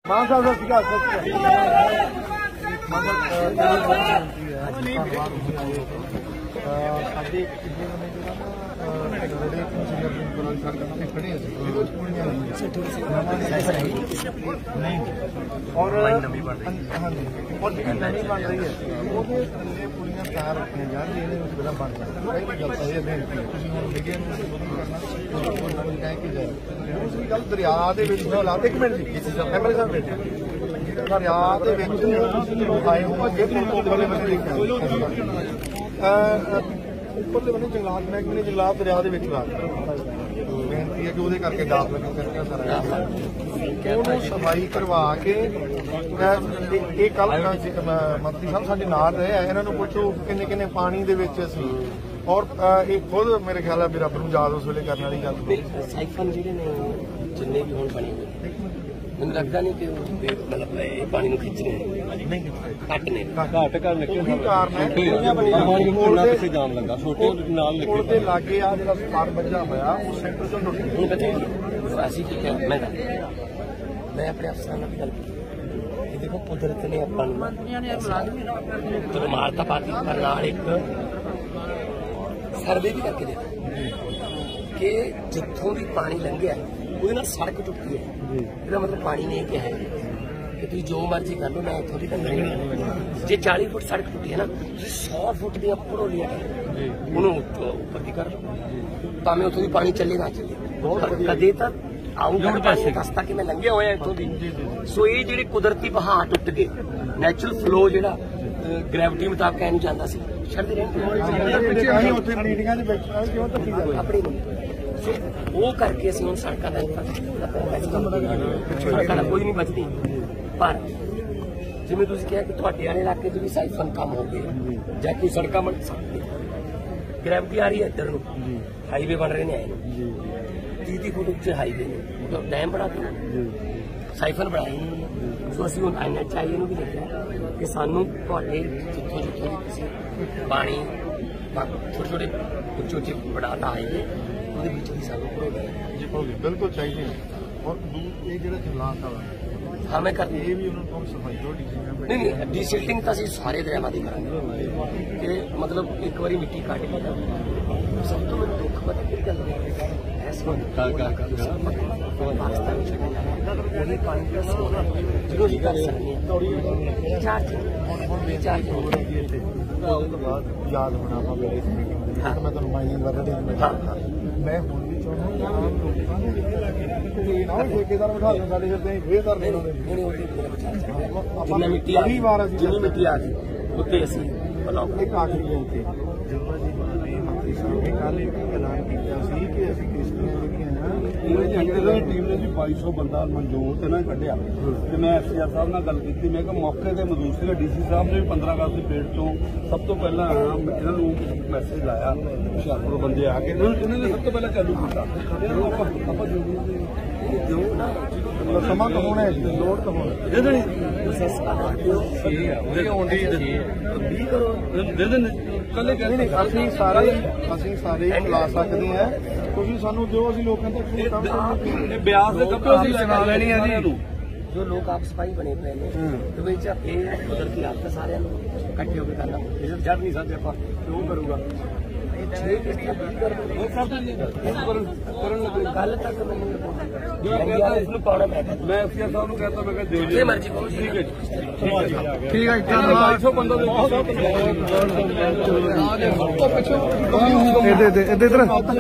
मान साहब सत श्री और नवी बन रही है कुड़ियां तैयार रखिया जा रही बन गल दरिया हालात एक मिनट जी एमएलए साहब दरिया आए उपरले बने उपरले बने जंगलात महकमे ने जंगलात दरिया बेनती है कि वो करके डाक लगे करके सारा सफाई करवा के कल मंत्री साहब साडे नाल रहे इन्हों पुछो किन्ने किन्ने पानी दे विच असीं और ये खुद मेरे ख्याल है भी रब नूं याद उस वेले करने वाली गल साइफन जिहड़े ने जिन्ने भी हुण बने हुए मैनूं लगदा नहीं कि मतलब पानी नूं खिच रहे नहीं घट ने घट कर लगे ਉਹੀ ਕਾਰਨ ਹੈ ਕਿਸੇ ਜਾਮ ਲੱਗਾ ਛੋਟੇ ਨਾਲ ਲੱਗੇ ਉਹਦੇ ਲਾਗੇ ਆ ਜਿਹੜਾ ਸਪਾਰ ਵੱਜਾ ਹੋਇਆ ਉਹ ਸੈਂਟਰ ਤੋਂ ਟੁੱਟ ਗਿਆ ਹੁਣ ਕਿਤੇ ਅਸੀਂ ਕੀ ਕਿਹਾ ਮੈਂ ਆਪਣੇ ਅਫਸਰਾਂ ਨਾਲ ਵੀ ਗੱਲ ਕੀਤੀ ਇਹ ਦੇਖੋ ਕੁਦਰਤ ਨੇ ਆਪਾਂ ਨੂੰ ਜਦੋਂ ਮਾਰਤਾ ਪਾਤੀ ਪਰ ਨਾਲ ਇੱਕ ਸਰਵੇ भी करके देखो कि जिथों भी पानी लंघिया ਉਹਦੇ ਨਾਲ सड़क टुटी है ਇਹਦਾ मतलब पानी ने क्या है कि तुम जो मर्जी कर लो मैं इतों की जे 40 फुट सड़क टुटी है ना 100 फुट दी भरोलियां उन्होंने ऊपर की कर लो भावें उतों पानी चले ना चले कदे तक आऊगा दसता कि मैं लंघिया होया इतों की सो ये जिहड़े कुदरती बहा टुट गए नैचुरल फ्लो जिहड़ा ग्रैविटी मुताबिक नहीं जाता सी वो करके सड़कों का कोई नहीं बचती पर जिवें तुसीं कहा कि तुहाडे वाले इलाके च भी साइफन कम हो गए जां कोई सड़क बन सकती ग्रैविटी आ रही है इधर हाईवे बन रहे हैं 30 फुट उच्चे हाईवे ने डैम बना के साइफन बनाए सो असीं हुण NHI नूं भी देखिया कि सानूं तुहाडे जिथों जिथों पानी छोटे छोटे उच्चे उच्चे बढ़ाता हाईवे ਉਹਦੇ ਵਿੱਚ ਵੀ ਸਾਨੂੰ जी बिल्कुल चाहिए और ये जो जंगलात हाँ मैं कर ये भी उन्होंने सफाई नहीं डिसिल्टिंग तो असं सारे दरियावां दी करांगे कि मतलब एक बारी मिट्टी कट के सब तो मैं दुख पता कि गल पाकिस्तान पानी जो भी कर सकते याद होना मैं तुम माइनिंग मैं हूँ भी चाहता ठेकेदार बिठा दें साढ़े फिर जिन्नी मिट्टी आ गई उत्ते असीं एक आखिरी बेनती जो मंत्री साहब ने कल ऐलान किया कि असीं किश्तियां टीम ने भी 2200 बंदा मंजूर तो ना कढ़िया तो मैं FCR साहब नाल गल की मैं मौके पर मौजूद से DC साहब ने भी 15 अगस्त की पेड़ तो सब तो पहला इन्होंने मैसेज लाया हुशियारपुर बंदे आके इन्होंने सब तो पहला चालू किया समा तो होना है लोड तो होना ਅਸੀਂ ਸਾਰੇ ਲਾ ਸਕਦੇ ਹਾਂ ਤੁਸੀਂ ਸਾਨੂੰ ਜੋ ਅਸੀਂ ਲੋਕਾਂ ਤੱਕ ਬਿਆਸ ਦੇ ਕੱਪੜੇ ਅਸੀਂ ਲਗਾ ਲੈਣੀ ਆ ਜੀ जो लोग आप सफाई बने पे ने तो विच कुदरती आपदा सारे इकट्ठे होकर करना जब नहीं सकते आप वो करूंगा कल तक मैं FCR साहब को कहता मैं मर्जी ठीक है इधर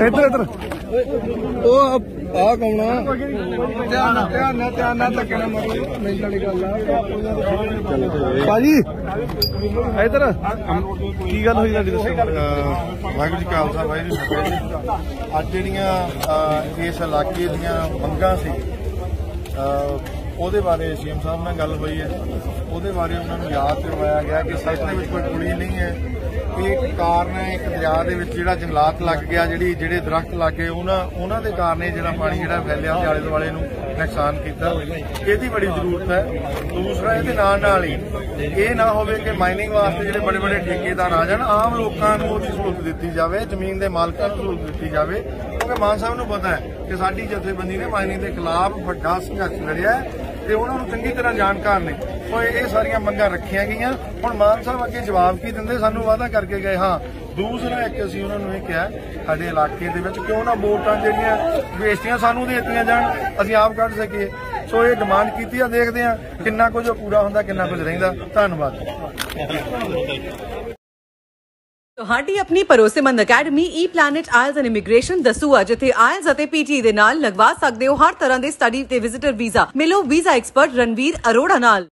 भाजी इधर की गल हुई वाहिगुरू जी खालसा वाहिगुरू जी फतेह अज जिहड़ियां इस इलाके दीयां मंगां सी ਉਹਦੇ ਬਾਰੇ CM ਸਾਹਿਬ ਨਾਲ ਗੱਲ ਹੋਈ ਹੈ ਉਹਦੇ ਬਾਰੇ ਉਹਨਾਂ ਨੂੰ ਯਾਦ ਕਰਵਾਇਆ ਗਿਆ ਕਿ ਸੱਚ ਦੇ ਵਿੱਚ ਕੋਈ ਕੁੜੀ ਨਹੀਂ ਹੈ ਇਹ ਕਾਰਨ ਹੈ ਇੱਕ ਦਰਿਆ ਦੇ ਵਿੱਚ ਜਿਹੜਾ ਜੰਗਲਾਤ ਲੱਗ ਗਿਆ ਜਿਹੜੇ ਦਰਖਤ ਲੱਗੇ ਉਹਨਾਂ ਦੇ ਕਾਰਨ ਇਹ ਜਿਹੜਾ ਪਾਣੀ ਜਿਹੜਾ ਫੈਲਿਆ ਤੇ ਆਲੇ ਦੁਆਲੇ ਨੂੰ ਨੁਕਸਾਨ ਕੀਤਾ ਇਹਦੀ ਬੜੀ ਜ਼ਰੂਰਤ ਹੈ ਦੂਸਰਾ ਇਹਦੇ ਨਾਲ ਹੀ ਇਹ ਨਾ ਹੋਵੇ ਕਿ ਮਾਈਨਿੰਗ ਵਾਸਤੇ ਜਿਹੜੇ ਬੜੇ ਬੜੇ ਠੇਕੇਦਾਰ ਆ ਜਾਣ ਆਮ ਲੋਕਾਂ ਨੂੰ ਉਹਦੀ ਸਹੂਲਤ ਦਿੱਤੀ ਜਾਵੇ ਜ਼ਮੀਨ ਦੇ ਮਾਲਕਾਂ ਨੂੰ ਸਹੂਲਤ ਦਿੱਤੀ ਜਾਵੇ ਕਿਉਂਕਿ ਮਾਨ ਸਾਹਿਬ ਨੂੰ ਪਤਾ ਹੈ कि साडी जथेबंदी ने माइनिंग के खिलाफ बड़ा संघर्ष लड़िया है ਤੇ ਉਹਨਾਂ ਨੂੰ ਚੰਗੀ ਤਰ੍ਹਾਂ ਜਾਣਕਾਰ ਨੇ। ਸੋ ਇਹ ਸਾਰੀਆਂ ਮੰਗਾਂ ਰੱਖੀਆਂ ਗਈਆਂ। ਹੁਣ ਮਾਨ ਸਾਹਿਬ ਅੱਗੇ ਜਵਾਬ ਕੀ ਦਿੰਦੇ, ਸਾਨੂੰ ਵਾਅਦਾ ਕਰਕੇ ਗਏ। ਹਾਂ, ਦੂਸਰਾ ਇੱਕ ਅਸੀਂ ਉਹਨਾਂ ਨੂੰ ਇਹ ਕਿਹਾ, ਸਾਡੇ ਇਲਾਕੇ ਦੇ ਵਿੱਚ ਕਿਉਂ ਨਾ ਵੋਟਾਂ ਜਿਹੜੀਆਂ ਵੇਚਤੀਆਂ ਸਾਨੂੰ ਦੇ ਦਿੱਤੀਆਂ ਜਾਣ, ਅਸੀਂ ਆਪ ਕੱਢ ਸਕੀਏ। ਸੋ ਇਹ ਡਿਮਾਂਡ ਕੀਤੀ ਆ, ਦੇਖਦੇ ਆ ਕਿੰਨਾ ਕੁਝ ਪੂਰਾ ਹੁੰਦਾ, ਕਿੰਨਾ ਕੁਝ ਰਹਿੰਦਾ। ਧੰਨਵਾਦ। ਤੁਹਾਡੀ ਆਪਣੀ ਭਰੋਸੇਮੰਦ academy E planet IELTS and immigration Dasuya, ਜਿੱਥੇ ਆਇਲਸ ਅਤੇ ਪੀਟੀ ਦੇ ਨਾਲ ਲਗਵਾ ਸਕਦੇ ਹੋ ਹਰ ਤਰ੍ਹਾਂ ਦੇ ਸਟੱਡੀ ਤੇ ਵਿਜ਼ਿਟਰ ਵੀਜ਼ਾ। ਮਿਲੋ ਵੀਜ਼ਾ ਐਕਸਪਰਟ ਰਣਵੀਰ ਅਰੋੜਾ ਨਾਲ।